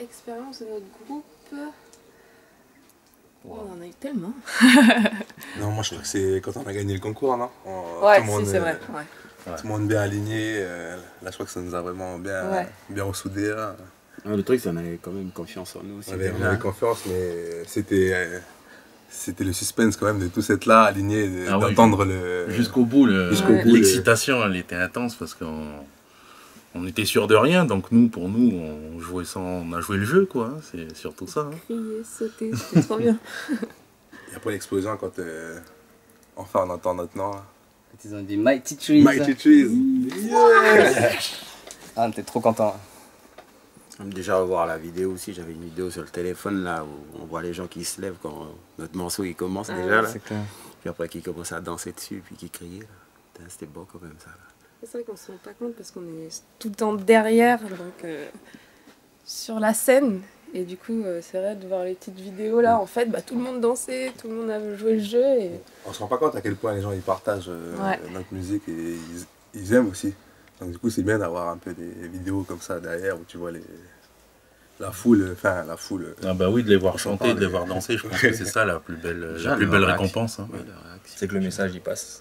expérience de notre groupe. Oh, on en a eu tellement. Non, moi je trouve que c'est quand on a gagné le concours, non? Ouais, c'est vrai. Ouais. Tout le monde bien aligné. Là, je crois que ça nous a vraiment bien ressoudés. Le truc, c'est qu'on avait quand même confiance en nous aussi. On avait confiance, mais c'était le suspense quand même de tous être là, alignés, d'entendre le... Jusqu'au bout, l'excitation, elle était intense parce qu'on était sûr de rien. Donc pour nous, on a joué le jeu, quoi. C'est surtout ça. Crier, sauter, c'était trop bien. Et après l'explosion, quand enfin on entend notre nom. Ils ont dit Mighty Trees. Mighty Trees. Yes. Ah, on était trop content. Déjà revoir la vidéo aussi, j'avais une vidéo sur le téléphone là où on voit les gens qui se lèvent quand notre morceau il commence déjà là. Clair. Puis après qui commencent à danser dessus puis qui criaient. C'était beau quand même ça. C'est vrai qu'on se rend pas compte parce qu'on est tout le temps derrière, donc sur la scène. Et du coup, c'est vrai de voir les petites vidéos là, en fait, tout le monde dansait, tout le monde avait joué le jeu. Et... On se rend pas compte à quel point les gens ils partagent notre musique et ils aiment aussi. Donc du coup, c'est bien d'avoir un peu des vidéos comme ça derrière où tu vois la foule. Ah bah oui, de les voir chanter, de les voir danser, je pense que c'est ça la plus belle récompense. Hein. C'est que le message y passe.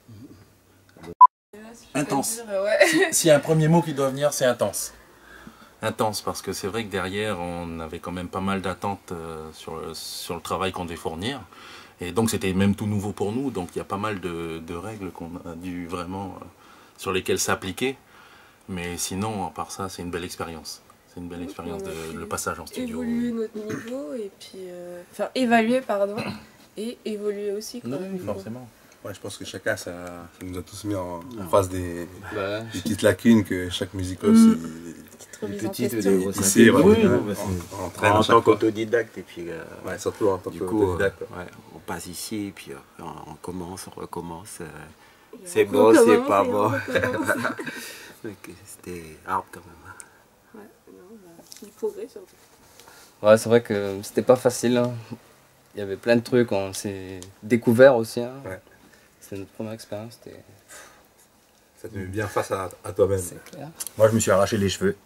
Intense. S'il y a un premier mot qui doit venir, c'est intense. Intense, parce que c'est vrai que derrière, on avait quand même pas mal d'attentes sur le travail qu'on devait fournir. Et donc c'était même tout nouveau pour nous, donc il y a pas mal de règles qu'on a dû vraiment... sur lesquels s'appliquer, mais sinon, à part ça, c'est une belle expérience. C'est une belle expérience le passage en studio. Évoluer notre niveau et puis... Enfin, évaluer, pardon, et évoluer aussi. Quoi, oui, forcément. Ouais, je pense que chacun, ça nous a tous mis en face des petites lacunes que chaque musico des petites ou des grosses. En tant qu'autodidacte et puis... ouais, surtout en tant qu'autodidacte. On passe ici et puis on commence, on recommence. C'est bon, c'est pas bon. C'était hard quand même. Ouais, du progrès surtout. Ouais, c'est vrai que c'était pas facile. Hein. Il y avait plein de trucs, on s'est découvert aussi. Hein. Ouais. C'était notre première expérience. Ça te met bien face à toi-même. C'est clair. Moi, je me suis arraché les cheveux.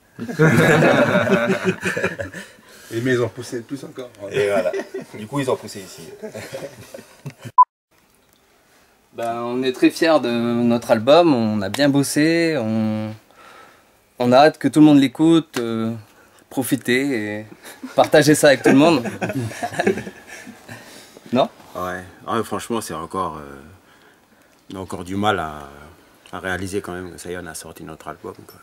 Et mais ils ont poussé plus encore. Et voilà. Du coup, ils ont poussé ici. On est très fiers de notre album, on a bien bossé, on a hâte que tout le monde l'écoute, profiter et partager ça avec tout le monde. Non? Ouais, franchement c'est encore... on a encore du mal à réaliser quand même que ça y est, on a sorti notre album. Quoi.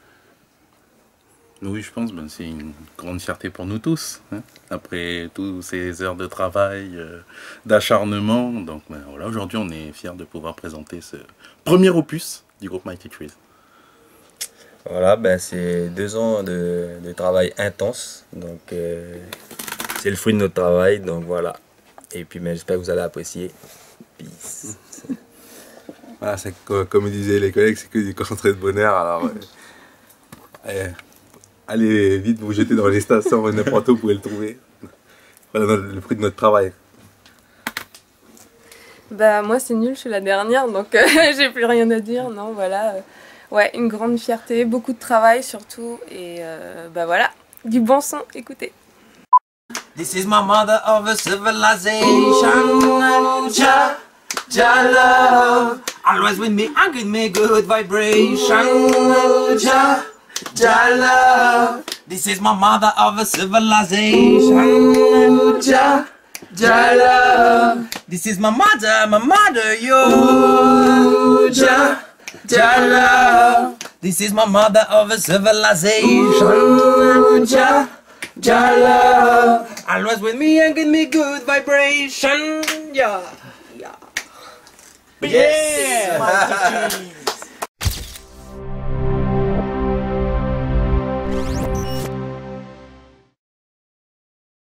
Oui, je pense que c'est une grande fierté pour nous tous. Hein, après toutes ces heures de travail, d'acharnement. Donc voilà, aujourd'hui, on est fiers de pouvoir présenter ce premier opus du groupe Mighty Trees. Voilà, c'est 2 ans de travail intense. Donc c'est le fruit de notre travail. Donc voilà. Et puis j'espère que vous allez apprécier. Peace. Voilà, c'est comme disaient les collègues, c'est que du concentré de bonheur. Alors, allez vite vous jeter dans les stations, n'importe où vous pouvez le trouver. Voilà le fruit de notre travail. Moi c'est nul, je suis la dernière, donc j'ai plus rien à dire. Non, voilà. Ouais, une grande fierté, beaucoup de travail surtout. Et voilà, du bon son, écoutez. This is my mother of a civilization. Jah love, always with me and give me good vibration. Jah love, this is my mother of a civilization. Jah love, this is my mother, yo. Jah love, this is my mother of a civilization. Jah love, always with me and give me good vibration. Yeah. Yeah.